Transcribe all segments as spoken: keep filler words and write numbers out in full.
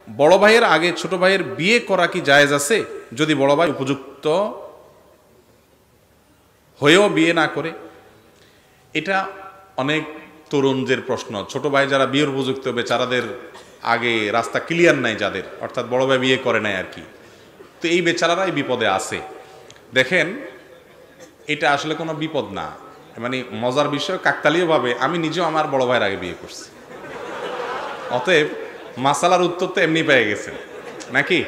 বড় ভাইয়ের আগে ছোট ভাইয়ের বিয়ে করা কি জায়েজ আছে যদি বড় ভাই উপযুক্ত হয়েও বিয়ে না করে? এটা অনেক তরুণদের প্রশ্ন। ছোট ভাই যারা বিয়ের উপযুক্ত বেচারাদের আগে রাস্তা ক্লিয়ার নাই, যাদের অর্থাৎ বড় ভাই বিয়ে করে নাই আর কি, তো এই বেচারারাই বিপদে আছে। দেখেন, এটা আসলে কোনো বিপদ না, মানে মজার বিষয় কাকতালীয়ভাবে আমি নিজেও আমার বড় ভাইয়ের আগে বিয়ে করছি, অতএব মাসালার উত্তর তো এমনি পেয়ে গেছেন নাকি?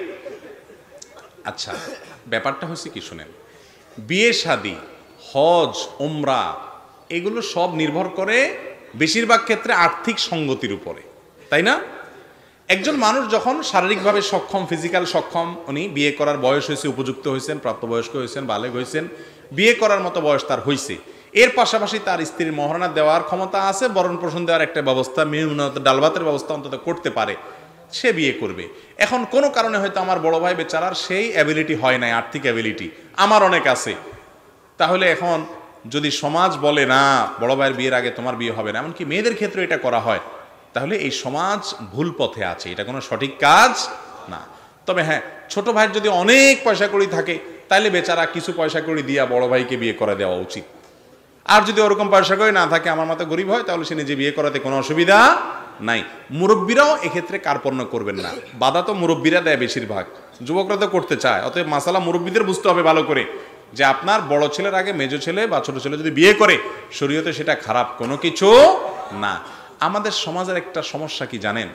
আচ্ছা, ব্যাপারটা হচ্ছে কি শুনেন, বিয়ে শাদী, হজ, ওমরা এগুলো সব নির্ভর করে বেশিরভাগ ক্ষেত্রে আর্থিক সঙ্গতির উপরে, তাই না? একজন মানুষ যখন শারীরিকভাবে সক্ষম, ফিজিক্যাল সক্ষম, উনি বিয়ে করার বয়স হয়েছে, উপযুক্ত হয়েছেন, প্রাপ্তবয়স্ক হয়েছেন, বালেগ হয়েছেন, বিয়ে করার মতো বয়স তার হয়েছে, এর পাশাপাশি তার স্ত্রীর মহারণা দেওয়ার ক্ষমতা আছে, বরণ পোষণ দেওয়ার একটা ব্যবস্থা, মিউনত ডালভাতের ব্যবস্থা অন্তত করতে পারে, সে বিয়ে করবে। এখন কোনো কারণে হয়তো আমার বড় ভাই বেচারার সেই অ্যাবিলিটি হয় নাই, আর্থিক অ্যাবিলিটি আমার অনেক আছে, তাহলে এখন যদি সমাজ বলে না বড় ভাইয়ের বিয়ের আগে তোমার বিয়ে হবে না, এমনকি মেয়েদের ক্ষেত্রে এটা করা হয়, তাহলে এই সমাজ ভুল পথে আছে, এটা কোনো সঠিক কাজ না। তবে হ্যাঁ, ছোট ভাইয়ের যদি অনেক পয়সা কড়ি থাকে তাহলে বেচারা কিছু পয়সা কড়ি দিয়া বড় ভাইকে বিয়ে করে দেওয়া উচিত। আর যদি ওরকম পয়সা কড়ি না থাকে, আমার মতো গরিব হয়, তাহলে সে নিজে বিয়ে করাতে কোনো অসুবিধা নাই। মুরব্বীরাও এক্ষেত্রে কার্পণ্য করবেন না, বাধা তো মুরব্বীরা দেয় বেশিরভাগ, যুবকরা তো করতে চায়। অতএব মাসালা মুরব্বীদের বুঝতে হবে ভালো করে যে আপনার বড় ছেলের আগে মেজো ছেলে বা ছোট ছেলে যদি বিয়ে করে শরীয়তে সেটা খারাপ কোনো কিছু না। আমাদের সমাজের একটা সমস্যা কি জানেন,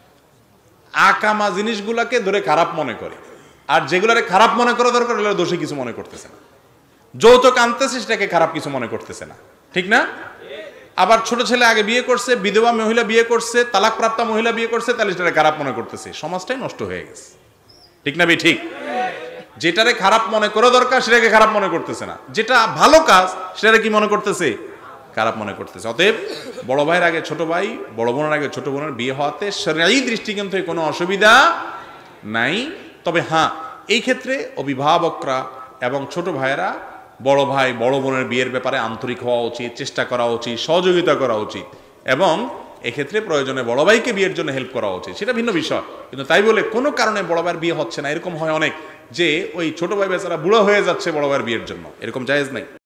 আকামা জিনিসগুলাকে ধরে খারাপ মনে করে, আর যেগুলারে খারাপ মনে করা দরকার ওগুলো দোষী কিছু মনে করতেছে না। যৌতুক আনতেছে সেটাকে খারাপ কিছু মনে করতেছে না, ঠিক না? আবার ছোট ছেলে আগে বিয়ে করছে, বিধবা মহিলা বিয়ে করছে, তালাকপ্রাপ্তা মহিলা বিয়ে করছে, তাহলে সেটাকে খারাপ মনে করতেছে। সমাজটাই নষ্ট হয়ে গেছে, ঠিক না ভাই? ঠিক, যেটারে খারাপ মনে করা দরকার সেটাকে খারাপ মনে করতেছে না, যেটা ভালো কাজ সেটারে কি মনে করতেছে? খারাপ মনে করতেছে। অতএব বড় ভাইয়ের আগে ছোট ভাই, বড় বোনের আগে ছোট বোনের বিয়ে হওয়াতে শরঈ দৃষ্টিকোণ থেকে কোনো অসুবিধা নাই। তবে হ্যাঁ, এই ক্ষেত্রে অভিভাবকরা এবং ছোট ভাইয়েরা বড় ভাই বড় বোনের বিয়ের ব্যাপারে আন্তরিক হওয়া উচিত, চেষ্টা করা উচিত, সহযোগিতা করা উচিত, এবং এক্ষেত্রে প্রয়োজনে বড় ভাইকে বিয়ের জন্য হেল্প করা উচিত, সেটা ভিন্ন বিষয়। কিন্তু তাই বলে কোনো কারণে বড় ভাইয়ের বিয়ে হচ্ছে না, এরকম হয় অনেক, যে ওই ছোট ভাই বেচারা বুড়ো হয়ে যাচ্ছে বড় ভাইয়ের বিয়ের জন্য, এরকম জায়েজ নাই।